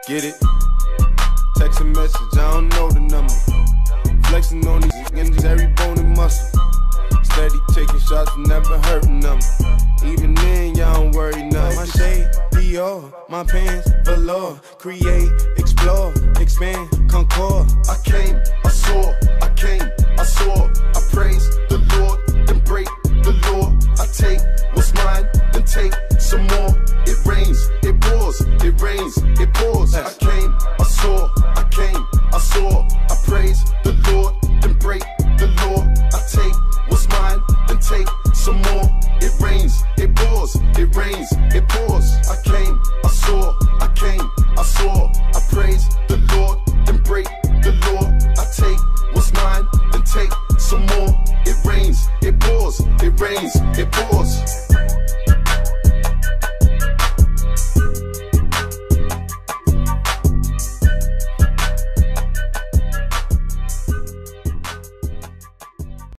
Get it? Text a message, I don't know the number. Flexing on these niggas, every bone and muscle. Steady taking shots, never hurting them. Even then, y'all don't worry none. My shade, Dior, my pants, velour. Create, explore, expand, concord. I came, I saw, I came, I saw. I praise the Lord, then break the law. I take what's mine, then take some more. It rains, it pours, it rains, it pours. I came, I saw, I came, I saw. I praise the Lord, then break the law. I take what's mine, then take some more. It rains,